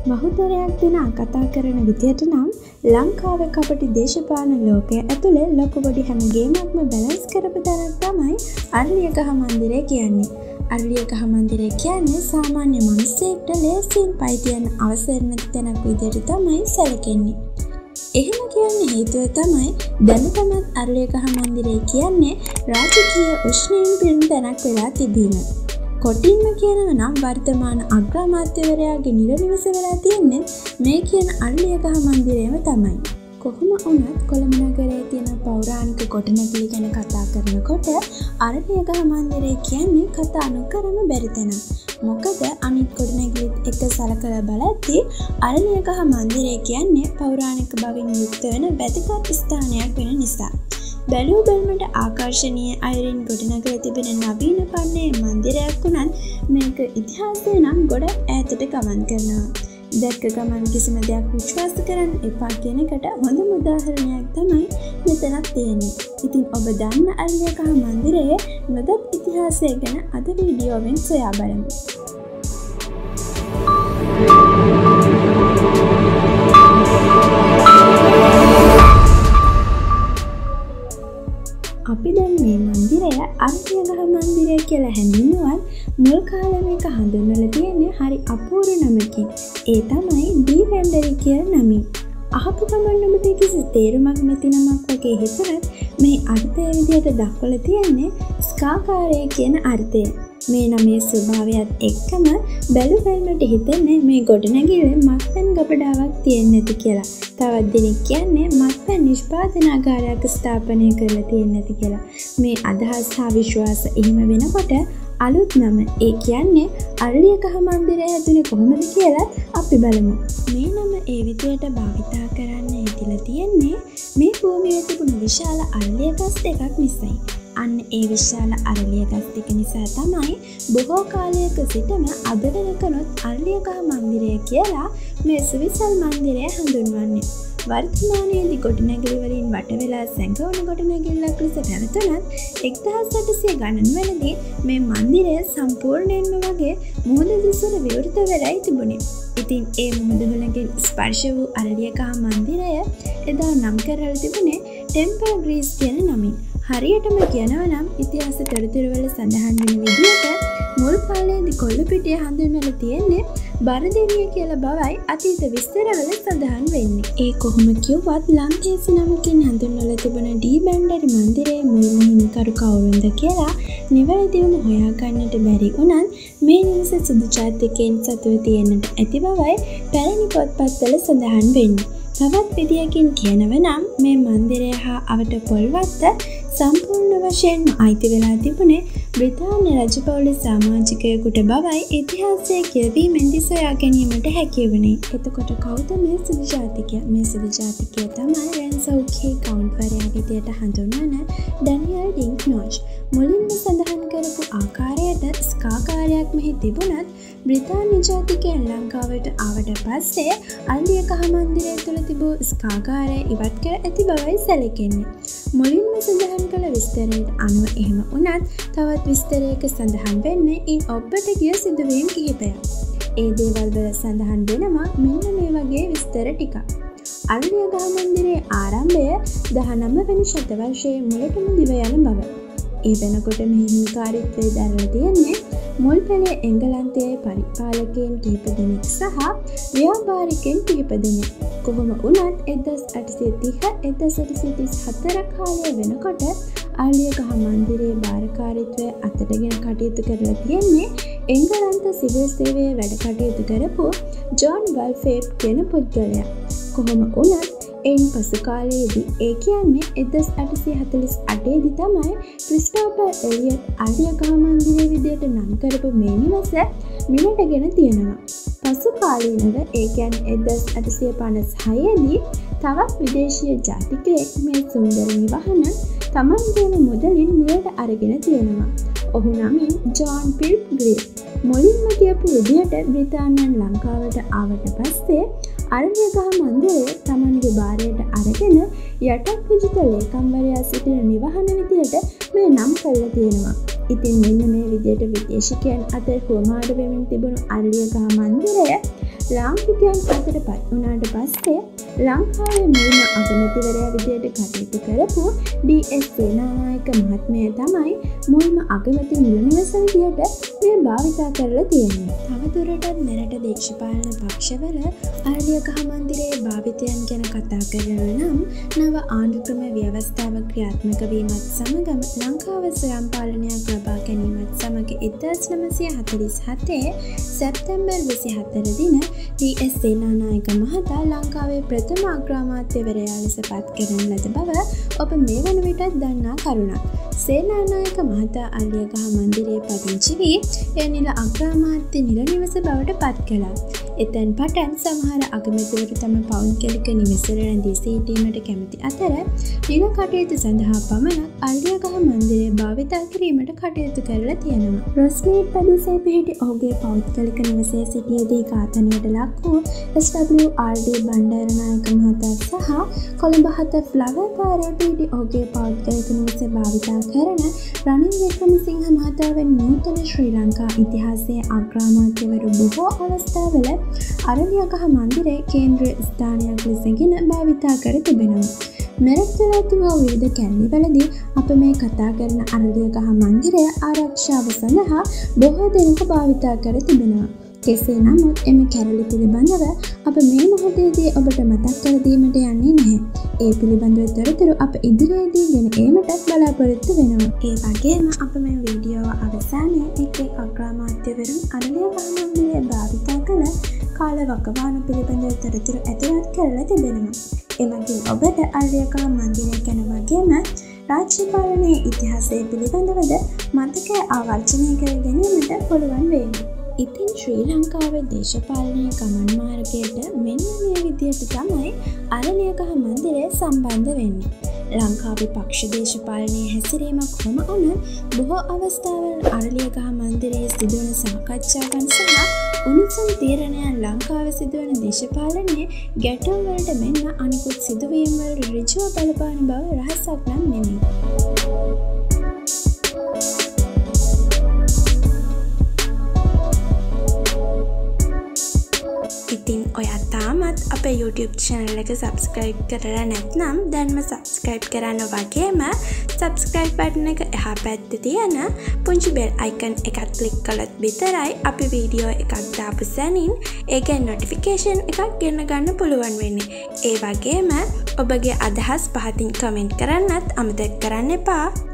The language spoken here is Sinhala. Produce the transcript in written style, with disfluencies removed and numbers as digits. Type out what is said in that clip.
බහුතරයක් දෙනා කතා කරන විදියට නම් ලංකාවේ කපටි දේශපාලන ලෝකය ඇතුලේ ලොකු පොඩි හැම ගේමක්ම බැලන්ස් කරපු තැනක් තමයි අරලියගහ මන්දිරය කියන්නේ. අරලියගහ මන්දිරය කියන්නේ සාමාන්‍ය මිනිස්සෙක්ට ලේසියෙන් පයි තියන්න අවසර නැති තැනක් විදියට තමයි සැලකෙන්නේ. එහෙම කියන්න හේතුව තමයි දැනටමත් අරලියගහ මන්දිරය කියන්නේ රාජකීය උෂ්ණයෙන් පිරුණු තැනක් වෙලා තිබීම. කොටින්ම කියනව නම් වර්තමාන අග්‍රාමාත්‍යවරයාගේ නිරනිවස වෙලා තියෙන්නේ මේ කියන අරලියගහ මන්දිරයම තමයි. කොහොම වුණත් කොළඹ නගරයේ තියෙන පෞරාණික ගොඩනැගිලි ගැන කතා කරනකොට අරලියගහ මන්දිරය කියන්නේ කතා නොකරම බැරි තැනක්. මොකද අනිත් ගොඩනැගිලිත් එක්ක සලකලා බලද්දී අරලියගහ මන්දිරය කියන්නේ පෞරාණික බවින් යුක්ත වෙන වැදගත් ස්ථානයක් වෙන නිසා. බැලූ බැල්මට ආකර්ශනීය අයුරින් ගොඩනගලා තිබෙන නවීන පන්නේ මන්දිරයක් වුණත් මේක ඉතිහාසය නම් ගොඩක් ඈතට ගමන් කරනවා. දැක්ක ගමන් කිසිම දෙයක් විශ්වාස කරන්න එපා කියන එකට හොඳම උදාහරණයක් තමයි මෙතනක් තියෙන්නේ. ඉතින් ඔබ දන්න අරලියගහ මන්දිරයේ නොදත් ඉතිහාසය ගැන අද වීඩියෝවෙන් සොයා බලමු. අපි දැන් මේ මන්දිරය අරලියගහ මන්දිරය කියලා හැඳින්වුවත් මුල් කාලේ මේක හඳුන්වලා තියෙන්නේ හරි අපූර්ව නමකින්. ඒ තමයි ඩී කියන නමින්. අහපු ගමන් ඔබට කිසි තේරුමක් නැති නමක් වගේ හිතුණත් මේ අර්ථය විදිහට දක්වලා තියෙන්නේ ස්කාකාරය කියන අර්ථය. මේ නමේ ස්වභාවයත් එක්කම බැලු බැලමට හිතෙන්නේ මේ ගොඩනැගිල්ලේ මත්පැන් ගබඩාවක් තියෙන්නේ නැති කියලා. තවත් දෙනෙක් කියන්නේ මත්පැන් නිෂ්පාදනාගාරයක් ස්ථාපනය කරලා තියෙන්නේ නැති කියලා. මේ අදහස් හා විශ්වාස එහෙම වෙනකොට අලුත් නම ඒ කියන්නේ අරලියගහ මන්දිරය හැදුනේ කොහොමද කියලා අපි බලමු. මේ නම ඒ විදියට භාවිතා කරන්න හිතලා තියෙන්නේ මේ භූමියේ තිබුණු විශාල අරලිය ගස් දෙකක් නිසායි. අන්න ඒ විශාල අරලිය ගස් දෙක නිසා තමයි බොහෝ කාලයක සිටම අද වෙනකනොත් අරලියගහ මන්දිරය කියලා මේ සුවිසල් මන්දිරය හඳුන්වන්නේ. වර්තමානයේදී ගොඩනැගිලි වලින් වට වෙලා සැඟවුණු ගොඩනැගිල්ලක් ලෙස පැවතුණත් 1800 ගණන් වලදී මේ මන්දිරය සම්පූර්ණයෙන්ම වගේ මුහුද දෙසට විවෘත වෙලායි තිබුණේ. ඉතින් ඒ මුහුදුහුලකින් ස්පර්ශ වූ අරලියගහ මන්දිරය එදා නම් කරලා තිබුණේ ටෙම්පල් ග්‍රීස් කියන නමින්. හරියටම කියනවා නම් ඉතිහාස තොරතුරු වල සඳහන් වෙන විදිහට මුල් කාලයේදී කොල්ලපිටිය හඳුන්වලා තියෙන්නේ බරදෙවිය කියලා බවයි අතීත විස්තරවල සඳහන් වෙන්නේ. ඒ කොහොම කිව්වත් ලංකේසි නමකින් හඳුන්වලා තිබෙන ඩී මන්දිරයේ මුල්ම හිමිකරු කවුරුන්ද කියලා නිවැරදිවම හොයාගන්නට බැරි වුණත් මේ නිවස සුදු ජාතිකයන් සතුව තියෙන්නට ඇති බවයි පැරණි පොත්පත්වල සඳහන් වෙන්නේ. තවත් විදියකින් කියනව නම් මේ මන්දිරය හා අවට පොල්වත්ත සම්පූර්ණ වශයෙන්ම අයිති වෙලා තිබුණේ බ්‍රිතාන්‍ය රජපෞලේ සමාජිකයෙකුට බවයි ඉතිහාසයේ කියවීමෙන්දී සොයා ගැනීමට හැකි වුණේ. එතකොට කවුද මේ සුදු ජාතිකයා? මේ සුදු ජාතිකයා තමයි රැන්සෞඛේ කවුන්ට්වරයා විදියට හඳුන්වන ඩැනියල් ඩින්ක්නොච්. මුලින්ම සඳහන් කරපු ආකාරයට ස්කාකාරයක් මෙහි තිබුණත් බ්‍රිතාන්‍ය ජාතිකයන් ලංකාවට ආවට පස්සේ අරලියගහ මන්දිරය තුළ තිබූ ස්කාකාරය ඉවත් කර ඇති බවයි සැලකෙන්නේ. මුලින්ම සඳහන් කළ විස්තරයට අනුව එහෙම වුණත් තවත් විස්තරයක සඳහන් වෙන්නේ ඉන් ඔබට ගිය සිදුවීම් කිහිපයක්. ඒ දේවල් වල සඳහන් වෙනවා මෙන්න මේ වගේ විස්තර ටිකක්. අරලියගහ මන්දිරයේ ආරම්භය 19 වෙනි ශතවර්ෂයේ මුලටම දිව යන බව. ඒ වෙනකොට මෙහි හිමිකාරීත්වය දරලා තියෙන්නේ මුල් පෙළේ එංගලන්තයේ පරිපාලකයන් කිහිප දෙනෙක් සහ ව්‍යාපාරිකයන් කිහිප දෙනෙක්. කොහොම වුණත් 1830-1834 කාලය වෙනකොට අරලියගහ මන්දිරයේ භාරකාරීත්වය අතටගෙන කටයුතු කරලා තියෙන්නේ එංගලන්ත සිවිල් සේවයේ වැඩ කටයුතු කරපු ජෝන් වල්ෆේප් කියන පුද්ගලයා. කොහොම වුණත් එයින් පසු කාලයේදී ඒ කියන්නේ 1848 දී තමයි ක්‍රිස්ටෝෆර් එලියට් අරලියගහ මන්දිරය විදියට නම් කරපු මේ නිවස මිලටගෙන තියෙනවා. පසු කාලීනව ඒ කියන්නේ 1856 දී තවත් විදේශීය ජාතිකයෙක් මේ සුන්දර නිවහන තමන්ගේම මුදලින් මිලට අරගෙන තියෙනවා. ඔහු නමින් ජෝන් පිල්ප් ග්‍රේ. මුලින්ම කියපු විදියට බ්‍රිතාන්‍යයන් ලංකාවට ආවට පස්සේ අරලියගහ මන්දිරය තමන්ගේ භාරයට අරගෙන යටත් විජිත ලේකම්වරයා සිටින නිවහන විදියට මේ නම් කරලා තියෙනවා. ඉතින් මෙන්න මේ විදියට විදේශිකයන් අතර හුවමාරු වෙමින් තිබුණු අරලියගහ මන්දිරය ලාංකිකයන් අතරපත් වුණාට පස්සේ ලංකාවේ මුල්ම අගමැතිවරයා විදියට කටයුතු කරපු ඩී.එස්. සේනානායක මහත්මයා තමයි මුල්ම අගමැති නිල නිවස විදියට මේ භාවිතා කරලා තියෙන්නේ. තවදුරටත් මෙරට දේශපාලන පක්ෂවල අරලියගහ මන්දිරයේ භාවිතයන් ගැන කතා කරනවා නම් නව ආණ්ඩුක්‍රම ව්‍යවස්ථාව ක්‍රියාත්මක වීමත් සමගම ලංකාව ස්වයං පාලනයක් ලබා ගැනීමත් සමග 1947 සැප්තැම්බර් 24 දින ඩී.එස්. සේනානායක මහතා ලංකාවේ ප්‍රථම අග්‍රාමාත්‍යවරයා ලෙස පත් කරන ලද බව ඔබ මේ වන විටත් දන්නා කරුණක්. සේනානායක මහතා අරලියගහ මන්දිරයේ පදිංචි වී එය නිල අග්‍රාමාත්‍ය නිල නිවස බවට පත් කළා. එතැන් පටන් සමහර අගමැතිවරු තම පවුන් කෙලික නිවසල රැඳී සිටීමට කැමති අතර නිල කටයුතු සඳහා පමණක් අරලියගහ මන්දිරය භාවිතා කිරීමට කටයුතු කරලා තියෙනවා. රොස්මීට් ප්‍රදේශයේ පිහිටි ඔහුගේ පෞද්ගලික නිවසේ සිටියේදී ඝාතනයට ලක් වූ S.W.R.D. බණ්ඩාරනායක මහතා සහ කොළඹ 7 ෆ්ලවර් පාරේ පිහිටි ඔහුගේ පෞද්ගලික නිවසේ භාවිතා කරන රනිල් වික්‍රමසිංහ මහතා වැනි නූතන ශ්‍රී ලංකා ඉතිහාසයේ අග්‍රාමාත්‍යවරු බොහෝ අවස්ථාවල අරලියගහ මන්දිරයේ කේන්ද්‍රීය ස්ථානයක් ලෙසගෙන භාවිතා කර තිබෙනවා. මෙරට තුළ තිබූ විවිධ කැරලිවලදී අප මේ කතා කරන අරලියගහ මන්දිරය ආරක්ෂාව සඳහා බොහෝ දෙනෙකු භාවිතා කර තිබෙනවා. කෙසේ නමුත් එම කැරලි පිළිබඳව අප මේ මොහොතේදී ඔබට මතක් කර දීමට යන්නේ නැහැ. ඒ පිළිබඳව තොරතුරු අප ඉදිරියේදී ගෙන ඒමටත් බලාපොරොත්තු වෙනවා. ඒ වගේම අප මේ වීඩියෝව අවසානයේ එක් අග්‍රාමාත්‍යවරුන් අරලියගහ මන්දිරය භාවිතා කළ කාල වකවානු පිළිබඳව තොරතුරු ඇතුළත් කරලා තිබෙනවා. එමගින් ඔබට අරලියගහ මන්දිරය ගැන වගේම රාජ්‍ය පාලනයේ ඉතිහාසය පිළිබඳවද මතකය ආවර්ජනය කර ගැනීමට පුළුවන් වේවි. ඉතින් ශ්‍රී ලංකාවේ දේශපාලනය ගමන් මාර්ගයට මෙන්න මේ විදියට තමයි අරලියගහ මන්දිරය සම්බන්ධ වෙන්නේ. ලංකාවේ පක්ෂ දේශපාලනයේ හැසිරීමක් හොම වුණ බොහෝ අවස්ථාවල අරලියගහ මන්දිරයේ සිදුවන සාකච්ඡාවන් සහ උණුසුම් තීරණයන් ලංකාවේ සිදුවන දේශපාලනයේ ගැටුම් වලට මෙන්න අනිකුත් සිදුවීම් වල ඍජුව බලපාන බව රහසක් නම් නෙමෙයි. ඉතින් ඔයා තාමත් අපේ YouTube channel එක subscribe කරලා නැත්නම් දැන්ම subscribe කරන්න වගේම subscribe button එක එහා පැත්තේ තියෙන පුංචි bell icon එකත් click කළොත් විතරයි අපි වීඩියෝ එකක් දාපු සැනින් ඒකේ notification එකක් ගෙන්න ගන්න පුළුවන් වෙන්නේ. ඒ වගේම ඔබගේ අදහස් පහතින් comment කරන්නත් අමතක කරන්න එපා.